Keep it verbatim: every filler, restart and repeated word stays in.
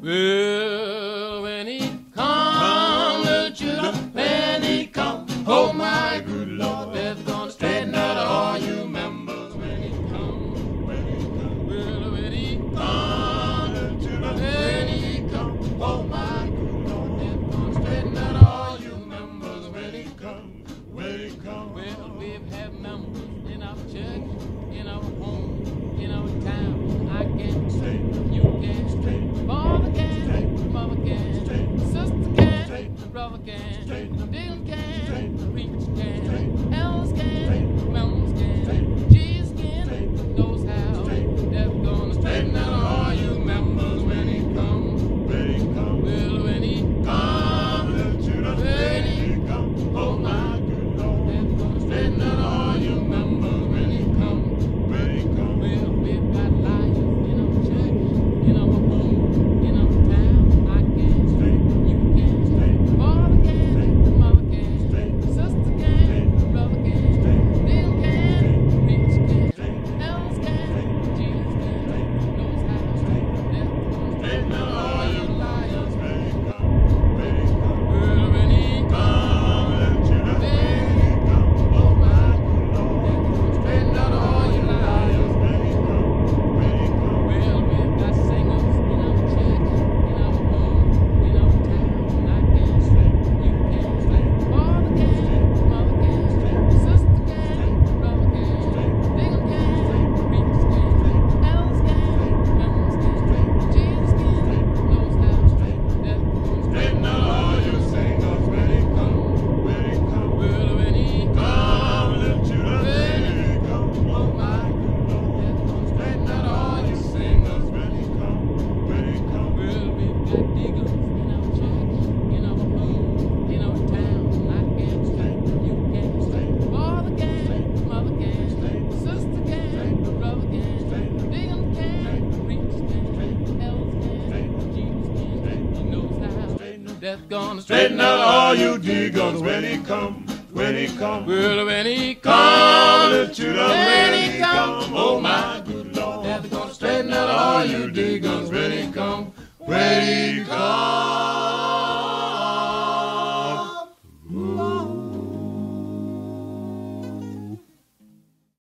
Well, when he come, little children, when he come, oh my good Lord, that's gonna straighten out all you members when he come. When he come. Well, when he come, little children, when he come, oh my good Lord, that's gonna straighten out all you members when he come. When he come. Well, we've had members in our church, in our home, in our town. I can say, you can say, Father can, Mother can, Sister can, Brother can, Deacon can, Preacher can, Elders can, Members can, Jesus can, knows how. That's gonna straighten out all you members when he come. When he come. Well, when he come, when he come, oh my good Lord, that's gonna straighten out all you members when he come. When he come. Well, we've got liars in our church, in our home, in our town. I can, you can, Father can, Mother can, Sister can, Brother can, Deacon can, Preacher can, Elders can, Jesus can, knows how. That's gonna straighten out all you liars when he come. When he come. Well, when he come, when he come, oh my good Lord, that's gonna straighten out all you liars when he come. When he come. Well, we've got singers in our church, in our home, in our town. I can, you can, Father can, Mother can, Sister can, Brother can, Deacon can, Preacher can, Elders can, Members can, Jesus can, knows how. That's gonna straighten out all you singers when he come. When he come. Well, when he come, little children, when he come, oh my good Lord, that's gonna straighten out all you singers when he come. When he come. Well, we've got deacons in our church, in our home, in our town. I can, you can, Father can, Mother can, Sister can, Brother can, Deacon can, Preacher can, Elders can, Jesus can, he knows how. That's gonna straighten out all you deacons when he come. When he come. Well, when he come, little children, when he come, oh my good Lord, that's gonna straighten out all you deacons